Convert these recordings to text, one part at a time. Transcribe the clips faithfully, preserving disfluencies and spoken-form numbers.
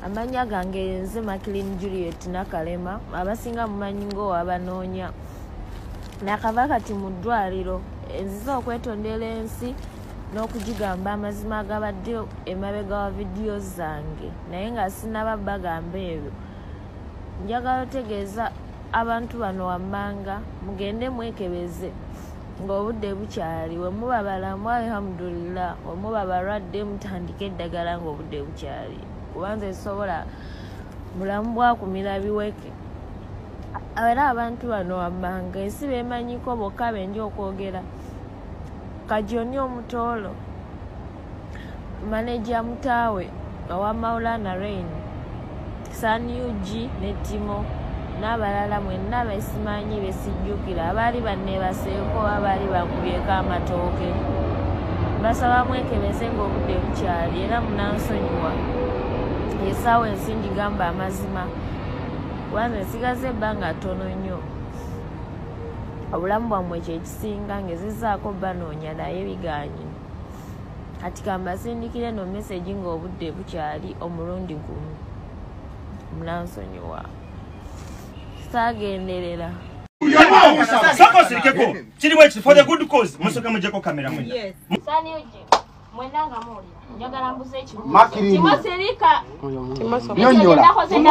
Amanya gange nze Macline Juliet Nakalema abasinga mumanyi ngo abanoonya nakava kati mu ddwaliro enziza okwetondera ensi n'okugigamba amazima agabadde emabega wa vidiyo zange naye nga sinaba bagamba ebyo njagala otegeeza abantu bano wammanga mugende mwekebeze ng'obudde bukyali we muba balamu alhamdulillah we muba balwadde mutandika eddagala ng'obudde bukyali kubanza esobola mulamu bwakumira biweke era abantu bano wammanga ensi bemanyiko bokka benja okwogera Kajoni omutoolo maneja mutaawe owa Maulana Rain Saniuji ne Timo n'abalala mwenna besimanyi besijjukira abaali banneebaseeko abaali bakubyeko amatooke basaba mwekebeze ng'obudde bukyali era munansonyiwa yesaawa ensi ngigamba amazima kubanga nsigaze ebbanga ttono nnyo obulamu bwammwe kyekisinga ngezizaako banoonya naye biganyi kati kambasindikire no meseji ng'obudde bukyali omulundi gumu munansonyiwa saagenderera Soko sirikeko kiri bwe for the good cause musoka mujeko kamera mwenda yes sani uje mwenanga muli njagala mbuze ekibu Macline Timoserika Nyonyola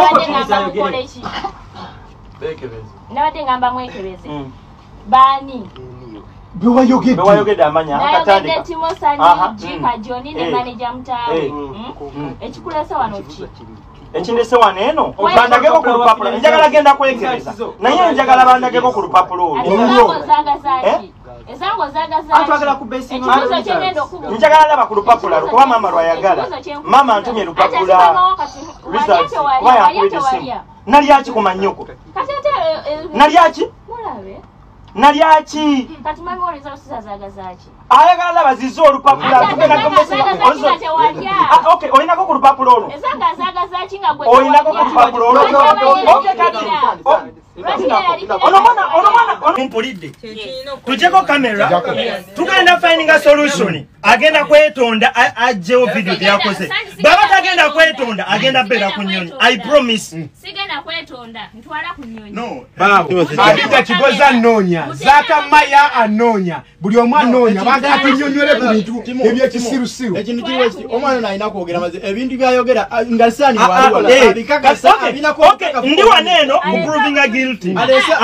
bekebeze nabade ngamba mwekebeze bani Biwa yogedi Biwa yogedi amanya akatandika na Timo Sani Jika Joni ne manager mtawe ekikulesa wano ki ekindese waneno bandageko ku lupapula njagala genda kwekebeza naye njagala bandageko ku lupapula olwo ezango zaga zaaki atwagala ku base njagala laba ku lupapula kuba mama lwayagala mama antumye lupapula results waya simu nalyachi kumanyoko nalyachi mulabe nalyachi kati mami wali za zaga zaaki ayagala laba zizo olupapula tugenda komesa ah okay olinako ku lupapula olwo ezanga zaga zaaki nga gwe olinako ku lupapula olwo okay kati ono mwana ono mwana mpulidde tujeko kamera tugenda finding a solution agenda kwetonda ajeo video byakoze baba tagenda kwetonda agenda bera kunyonyi I promise sigenda kwetonda ntwala kunyonyi no babo agenda kigoza nonya zaka maya anonya buli omwana nonya baga atinyonyole ku bintu ebye kisirusiru ekintu kiri westi omwana naina kwogera maze ebintu byayogera ngasani wali wala bikaka sana abina ko ndi waneno proving a guilty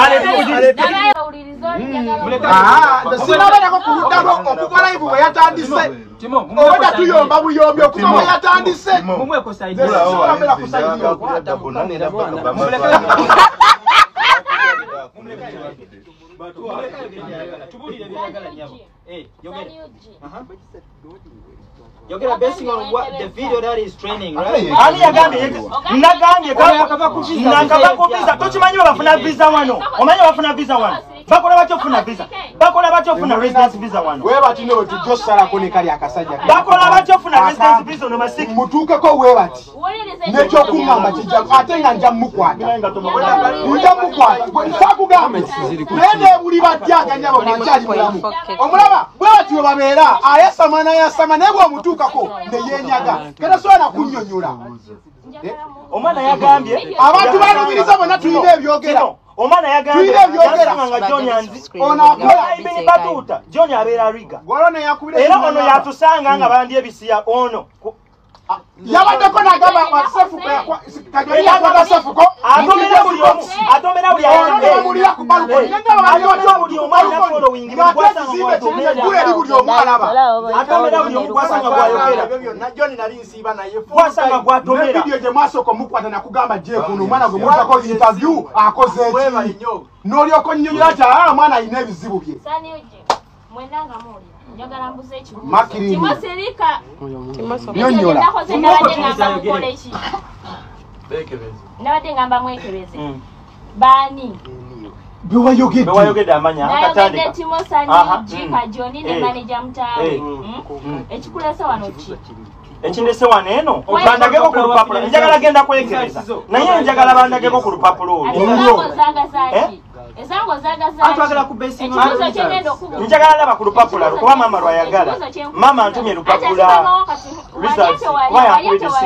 ah ndasinabera ko kuludalo okukola ibu yatandise oba tuyomba buyombi okukola yatandise mumwe ko side ndabera ku side You're basing on what the video that is training, right? Ali yagambye nagambye kaba kubiza nakaba kubiza tochimanyi bafuna visa wano omanyi bafuna visa wano bakola bacho funa visa bakola bacho funa residence visa wano weba tino tujosala ko ne kali akasajja bakola bacho funa residence visa no masiki mutuke ko weba ti necho kumamba kijja atenga nja mukwata nja mukwata sakugamba nende buli batyaga nyabo manchali mulamu omulaba bweba tiyo babera ayasamana yasamana nebwo mutuka ko ne yenyaga kana so na kunyonyola omwana yagambye abantu balumiriza bona tuyine ebyogera omwana yagambye nga John yanzi onakola ibini batuta John abera riga golone yakubira era ono yatusanga nga bandi ebisiya ono yabadeko nagaba basefu kwa kaganya kwa basefu ko atomera buli omu atomera buli atomera buli akubaluko nenda atomera buli omu na following kwasanga kwa atomera kule ali buli omu alaba atomera buli omu kwasanga kwa yogera na John nali nsiba na ye kwasanga kwa atomera video je maso ko mukwata na kugamba je kuno mwana gwe mutako ko interview akoze eki noli okonyonyola ta mwana ine bizibu bye sani uje mwenanga muli njagala mbuze ekibu Macline Timoserika Nyonyola nabade ngamba mukole ki bekebeze nabade ngamba mwekebeze bani biwa yogedi biwa yogedi amanya akatandika na Timo Sani Jika Joni ne manager mtawe ekikulesa wano ki ekindese waneno bandageko ku lupapula njagala genda kwekebeza naye njagala bandageko ku lupapula olwo zaga zaaki ezango zaga zaaki atwagala ku base njagala laba ku lupapula kuba mama lwayagala mama antumye lupapula results waya simu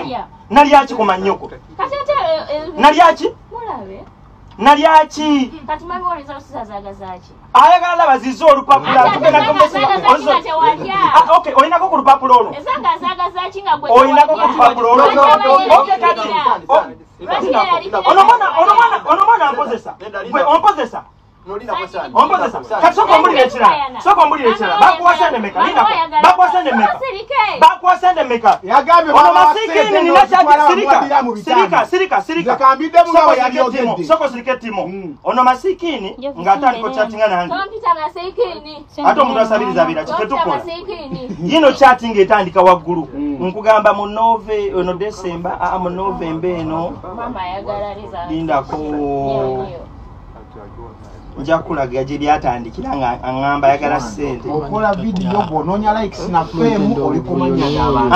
Nalyachi ku manyoko. Kati ate Nalyachi? mulabe. Nalyachi? Kati mami waliza usizazaga zaki. Ayagala laba zizo olupapula tugenda komesa. Ah okay, oyina ko ku lupapula olwo. Ezanga zaga zaki nga gwe. Oyina ko ku lupapula olwo. Okay kati. Ono mwana, ono mwana, ono mwana ampozesa. Gwe ompozesa. Ompozesa. Kati soko mbulire ekirala. Soko mbulire ekirala. Bakuwasende meka. Nina ko. Bakuwasende meka. Bakuwasende meka. Yagambe ono masikini nina chati sirika. Sirika, sirika, sirika. Zakambide mungawe yaliyogende. Soko sirike timo. Ono masikini ngatandiko chatinga nange. Tompita masikini. Ato omuntu asabiriza bira kitetukola. Yino chatting etandika waggulu. Nkugamba mu Nove ono December a mu November eno. Mama yagalaliza. Lindako. Njakulaga gye lyatandikira nga angamba yagala ssente. Okola video bwononya likes na fame olikomanya abantu.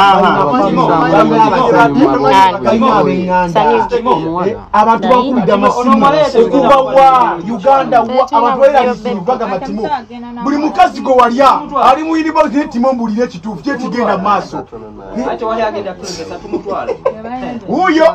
Abantu bakubida masimu okuva wa Uganda wa abantu balira matimo. Buli mukazi go walya ali mu university timo mbulire ekituufu kye kigenda maaso. Ate wali agenda kulengesa tumutwale. Uyo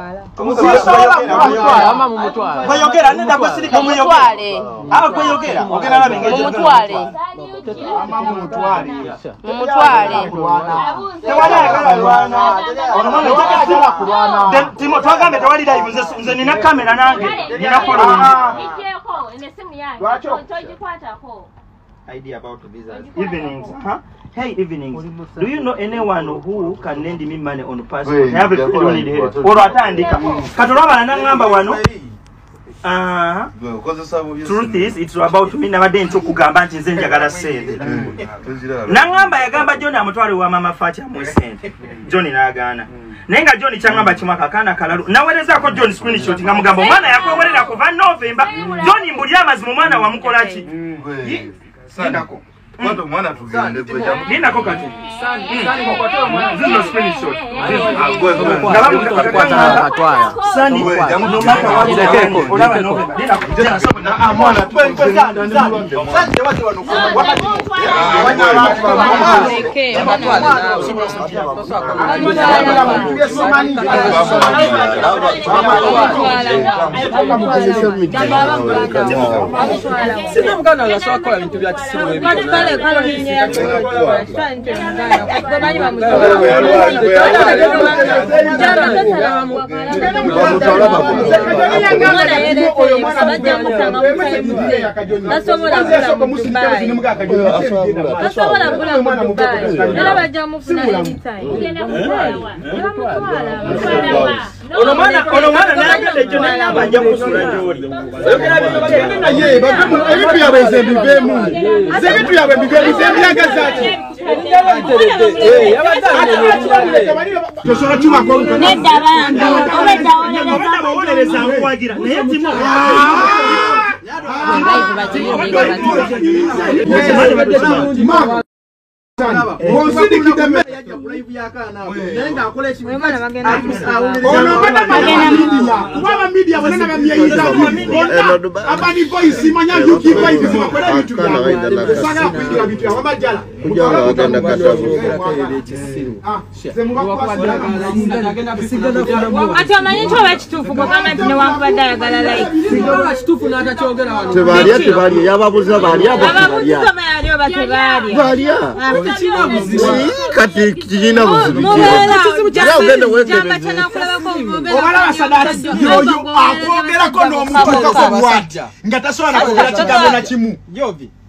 ama mumutwale. Bayogera nenda kwasirika muyogere. Aba kweyogera ogenda labe ngezi mumutwale ama mumutwale mumutwale tewali ayagala lwana ono mwana yagala kulwana timo twagambe tewali live nze nze nina kamera nange nina follow ikeko ene simu yange tojikwatako idea about business evenings huh hey evenings do you know anyone who can lend me money on person have a don't need help oro atandika katolaba nangamba wano ah truth is it's about me nabade ncho kugamba nti nze njagala sente nangamba yagamba John amutwale wa mama Fatia mu sente John naagana nenga John kyangamba kimaka kana kalalu nawereza ko John screenshot ngamugamba mwana yakwewerera kuva November John mbuli amazimu mwana wa mukolachi sandako Kwato mwana tugende kwa jamu. Nina ko kati. Sani, sani kwa kwatoa mwana. This is screenshot. Ngalamu katwaya. Sani jamu no matter what the cake. Olaba no. Nina ko jana soko na ah mwana twe twe sani sani. Sani watu wanokoma. Wakati. Wanyala watu wa mwana. Eke. Sina mkana la soko ya vitu vya kisimu. Kalo nyinyi ya asante ngaya kwa bali wa mzee ono mwana ono mwana nagende John nabanja kusula njoli ye bamu ebitu yabeze bivemu zebitu yabe bivemu zemyaga zaki eh yabazana tosora chuma ko nenda bantu obeda obeda bawolereza nkwagira naye timo Wonsidi kideme yaje live yakana nenga akole chi mwana bagenda ono mata bagenda media kuba media banana bamyeyiza abani voice manya yuki vibe zima kwenda vitu vya sana kuingia vitu ya mabajala kujanga wagenda katabu ah semuba kwa ati amanyi choba kitufu kwa kama tine wankubadde ayagala like singa kitufu n'atakyogera wano tebalia tebalia yababuza balia ababuzi kama yaliyo batebalia balia kati kijina buzibiki ya ugende wegereze obala basadati yoyo akwogera ko n'omuntu ko bwatya ngatasobola kwogera kigambo na kimu Jovi